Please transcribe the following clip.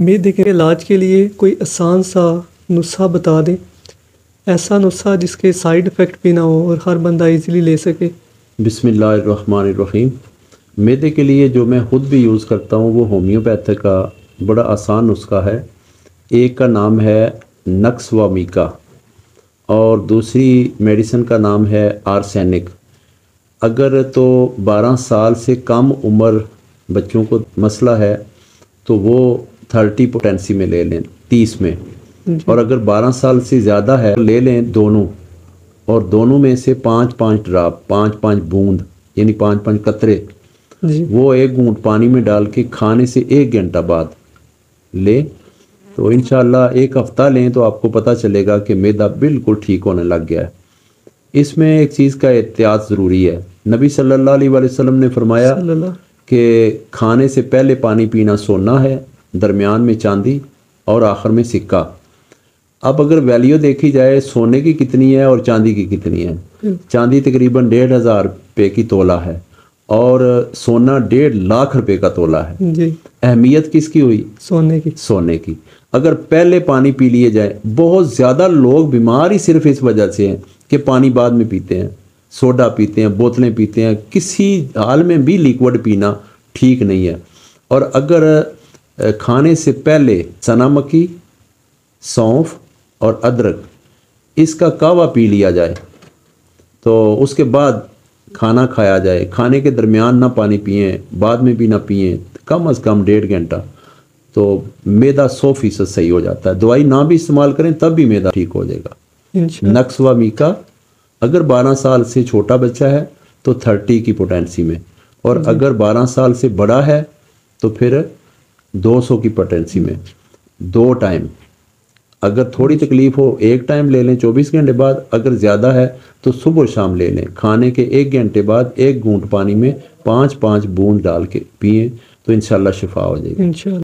معدے کے علاج کے لیے کوئی آسان سا نسخہ بتا دیں، ایسا نسخہ جس کے سائیڈ افیکٹ بھی نہ ہو اور ہر بندہ ایزیلی لے سکے۔ بسم اللہ الرحمن الرحیم۔ معدے کے لیے جو میں خود بھی یوز کرتا ہوں وہ ہومیوپیتھک کا بڑا آسان نسخہ ہے۔ ایک کا نام ہے نکس و میکا اور دوسری میڈیسن کا نام ہے آرسینک۔ اگر تو 12 سال سے کم عمر بچوں کو مسئلہ ہے تو وہ 30 پوٹینسی میں لے لیں، 30 میں، اور اگر 12 سال سے زیادہ ہے لے لیں دونوں، اور دونوں میں سے 5 ڈراپ، 5 بوند یعنی 5 قطرے، وہ 1 گھونٹ پانی میں ڈال کے کھانے سے 1 گھنٹہ بعد لیں تو انشاءاللہ 1 ہفتہ لیں تو آپ کو پتہ چلے گا کہ معدہ بالکل ٹھیک ہونے لگ گیا ہے۔ اس میں ایک چیز کا احتیاط ضروری ہے۔ نبی صلی اللہ علیہ وسلم نے فرمایا کہ کھانے سے پہلے پانی پینا سونا ہے، درمیان میں چاندی اور آخر میں سکہ۔ اب اگر ویلیو دیکھی جائے سونے کی کتنی ہے اور چاندی کی کتنی ہے، چاندی تقریباً 1500 روپے کی تولہ ہے اور سونا 1.5 لاکھ روپے کا تولہ ہے۔ اہمیت کس کی ہوئی؟ سونے کی۔ اگر پہلے پانی پی لیے جائے، بہت زیادہ لوگ بیمار ہی صرف اس وجہ سے ہیں کہ پانی بعد میں پیتے ہیں، سوڈا پیتے ہیں، بوتلیں پیتے ہیں، کسی حال میں بھی لیکوڈ پینا ٹھیک نہیں ہے۔ اور اگر کھانے سے پہلے چنا مکی، سونف اور ادرک اس کا کہوہ پی لیا جائے تو اس کے بعد کھانا کھایا جائے، کھانے کے درمیان نہ پانی پئیں، بعد میں بھی نہ پئیں، کم از کم 1.5 گھنٹہ، تو معدہ 100% صحیح ہو جاتا ہے۔ دوائی نہ بھی استعمال کریں تب بھی معدہ ٹھیک ہو جائے گا۔ نکس و میکا اگر 12 سال سے چھوٹا بچہ ہے تو 30 کی پوٹینسی میں، اور اگر 12 سال سے بڑا ہے تو پھر 200 کی پوٹینسی میں 2 ٹائم۔ اگر تھوڑی تکلیف ہو 1 ٹائم لے لیں 24 گھنٹے بعد، اگر زیادہ ہے تو صبح و شام لے لیں، کھانے کے 1 گھنٹے بعد 1 گھونٹ پانی میں 5 بوند ڈال کے پئیں تو انشاءاللہ شفا ہو جائے گی۔